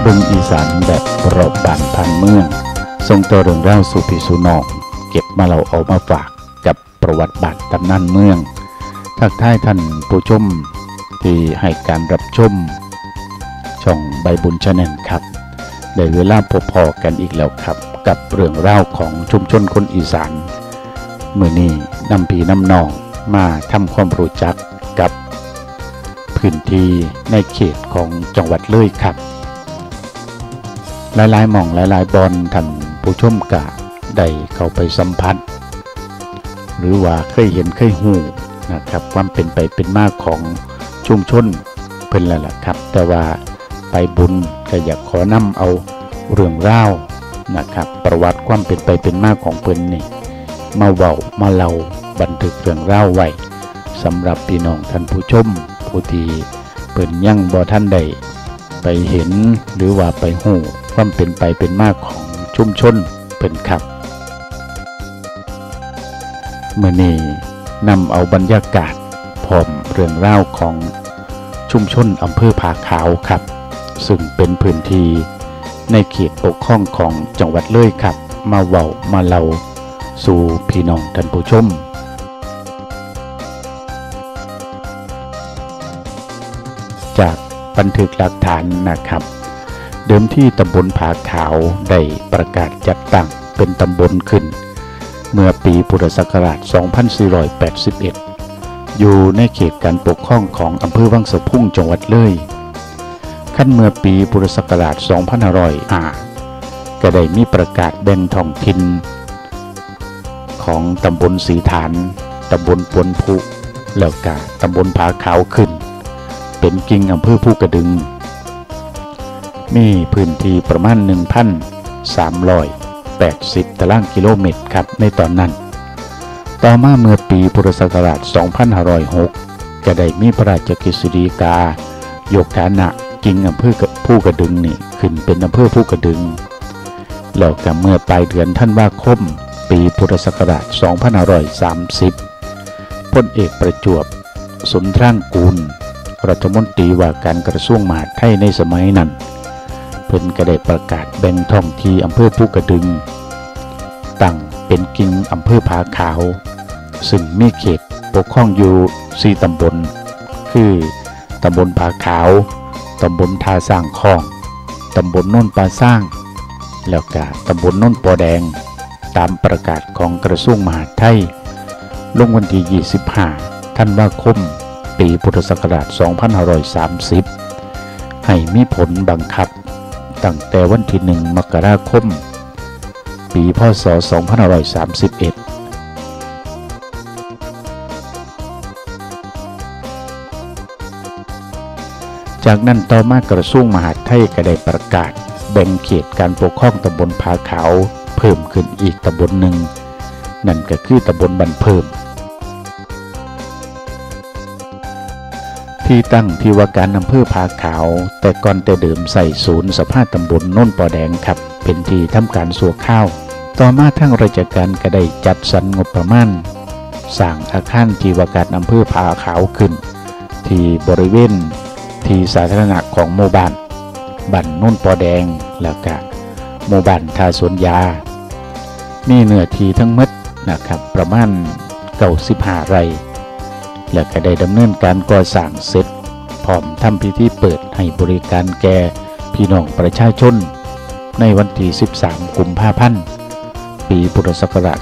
บึงอีสานแบบรอบบ้านพันเมืองส่งตัวเรื่องเล่าสู่พี่สู่น้องเก็บมาเราเอามาฝากกับประวัติบ้านตำนานเมืองทักทายท่านผู้ชมที่ให้การรับชมช่องใบบุญชาแนลครับได้เวลาพบพอกันอีกแล้วครับกับเรื่องเล่าของชุมชนคนอีสานมื้อนี้นำพี่น้ำน้องมาทำความรู้จักกับพื้นที่ในเขตของจังหวัดเลยครับหลายๆหม่องหลายๆบอนท่านผู้ชมกะได้เข้าไปสัมผัสหรือว่าเคยเห็นเคยหูนะครับความเป็นไปเป็นมาของชุมชนเพิ่นแล้วล่ะครับแต่ว่าไปบุญก็อยากขอนำเอาเรื่องราวนะครับประวัติความเป็นไปเป็นมาของเพิ่นนี่มาเว้ามาเล่าบันทึกเรื่องราวไว้สำหรับพี่น้องท่านผู้ชมผู้ที่เพิ่นยังบ่ทันได้ไปเห็นหรือว่าไปหูความเป็นไปเป็นมาของชุมชนเพิ่นครับมื้อนี้นำเอาบรรยากาศพร้อมเรื่องราวของชุมชนอำเภอผาขาวครับซึ่งเป็นพื้นที่ในเขตปกครองของจังหวัดเลยครับมาเว้ามาเล่าสู่พี่น้องท่านผู้ชมจากบันทึกหลักฐานนะครับเดิมที่ตำบลผาขาวได้ประกาศจัดตั้งเป็นตำบลขึ้นเมื่อปีพุทธศักราช 2481 อยู่ในเขตการปกครองของอำเภอวังสะพุงจังหวัดเลยขั้นเมื่อปีพุทธศักราช 2500 ก็ได้มีประกาศแบ่งท้องถิ่นของตำบลศรีฐานตำบลปวนพุแล้วก็ตำบลผาขาวขึ้นเป็นกิ่งอำเภอภูกระดึงมีพื้นที่ประมาณ 1,380 ตารางกิโลเมตรครับในตอนนั้นต่อมาเมื่อปีพุทธศักราช 2506 ก็ได้มีพระราชกฤษฎีกายกฐานะกิ่งอำเภอภูกระดึงนี่ขึ้นเป็นอำเภอภูกระดึงแล้วก็เมื่อปลายเดือนธันวาคมปีพุทธศักราช 2530 พลเอกประจวบสุนทรางกูลรัฐมนตรีว่าการกระทรวงมหาดไทยในสมัยนั้นเพิ่นก็ได้ประกาศแบ่งท้องที่อำเภอภูกระดึงตั้งเป็นกิ่งอำเภอผาขาวซึ่งมีเขตปกครองอยู่4ตำบลคือตำบลผาขาวตำบลท่าสร้างคลองตำบลโน่นปลาสร้างแล้วก็ตำบลโน่นปอแดงตามประกาศของกระทรวงมหาดไทยลงวันที่ 25 ธันวาคมปีพุทธศักราช 2530 ให้มีผลบังคับตั้งแต่วันที่ 1 มกราคมปีพ.ศ. 2531 จากนั้นต่อมากระทรวงมหาดไทยก็ได้ประกาศแบ่งเขตการปกครองตำบลผาขาวเพิ่มขึ้นอีกตำบลหนึ่งนั่นก็คือตำบลบันเพิ่มที่ตั้งที่ว่าการอำเภอผาขาวแต่ก่อนแต่เดิมใส่ศูนย์สภาตำบลโน่นปอแดงครับเป็นที่ทำการสัวข้าวต่อมาทั้งราชการก็ได้จัดสรรงบประมาณสร้างอาคารที่ว่าการอำเภอผาขาวขึ้นที่บริเวณที่สาธารณะของหมู่บ้านโน่นปอแดงแล้วก็หมู่บ้านท่าสวนยามีเนื้อที่ทั้งหมดนะครับประมาณ95 ไร่แล้วก็ได้ดำเนินการก่อสร้างเสร็จพร้อมทำพิธีเปิดให้บริการแก่พี่น้องประชาชนในวันที่ 13 กุมภาพันธ์ปีพุทธศักราช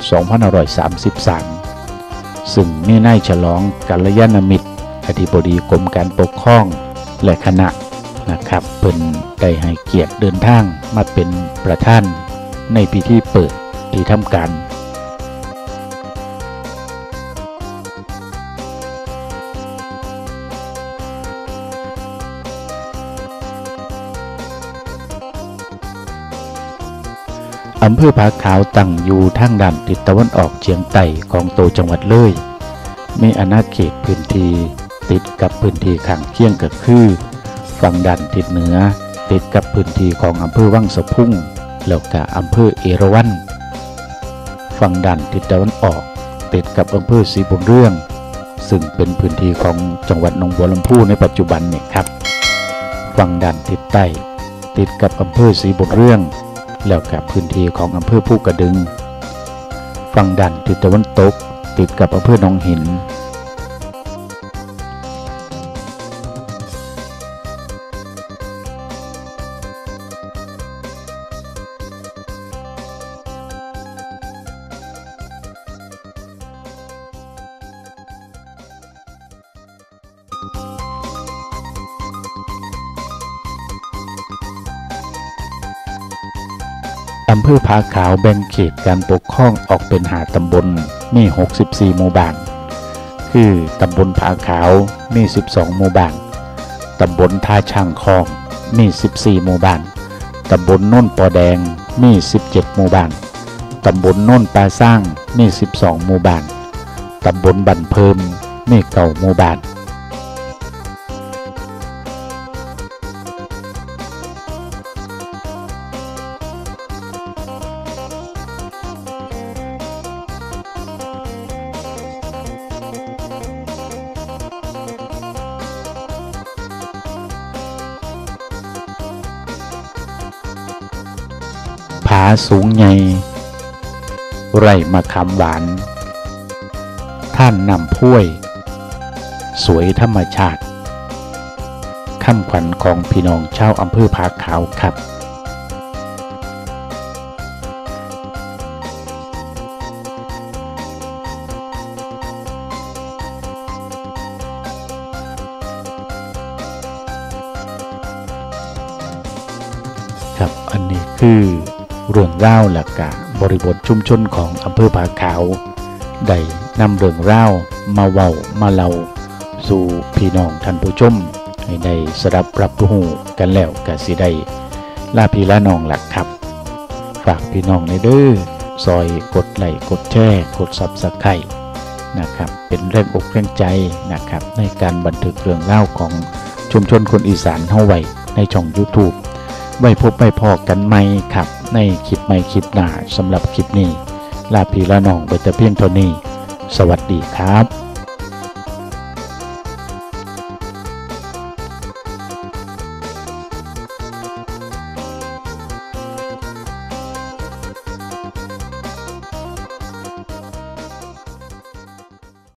2533 ซึ่งมีนายฉลองกัลยาณมิตรอธิบดีกรมการปกครองและคณะนะครับเพิ่นได้ให้เกียรติเดินทางมาเป็นประธานในพิธีเปิดที่ทำการอำเภอผาขาวตั้งอยู่ทางด้านทิศตะวันออกเฉียงใต้ของตัวจังหวัดเลยมีอาณาเขตพื้นที่ติดกับพื้นที่ข้างเคียงก็คือฝั่งด้านทิศเหนือติดกับพื้นที่ของอำเภอวังสะพุงแล้วก็อำเภอเอราวัณฝั่งด้านทิศตะวันออกติดกับอำเภอศรีบุญเรื่องซึ่งเป็นพื้นที่ของจังหวัดหนองบัวลำพูในปัจจุบันนี่ครับฝั่งด้านทิศใต้ติดกับอำเภอศรีบุญเรื่องแล้วกับพื้นที่ของอำเภอภูกระดึงฝั่งด้านทิศตะวันตกติดกับอำเภอหนองหินอำเภอผาขาวแบ่งเขตการปกครองออกเป็น5 ตำบลมี64 หมู่บ้านคือตำบลผาขาวมี12 หมู่บ้านตำบลท่าช่างคลองมี14 หมู่บ้านตำบลโน่นปอแดงมี17 หมู่บ้านตำบลโน่นปลาสร้างมี12 หมู่บ้านตำบลบันเพิมมี9 หมู่บ้านผาสูงใหญ่ไร่มะขามหวานท่านนำพ้วยสวยธรรมชาติคำขวัญของพี่น้องชาวอำเภอผาขาวครับครับอันนี้คือเรื่องเล่าหลักกะบริบทชุมชนของอำเภอผาขาวได้นำเรื่องเล่ามาเว้ามาเล่าสู่พี่น้องท่านผู้ชมให้ได้สดับรับรู้กันแล้วก็สิได้ลาพี่ละน้องหลักครับฝากพี่น้องในเด้อซอยกดไลค์กดแชร์กด Subscribe นะครับเป็นแรงอกแรงใจนะครับในการบันทึกเรื่องเล่าของชุมชนคนอีสานเฮาไว้ในช่อง YouTubeไว้พบไว้พอกันใหม่ครับในคลิปใหม่คลิปหน้าสำหรับคลิปนี้ลาพี่ละน้องไปแต่เพียงเท่านี้สวัสดีครับ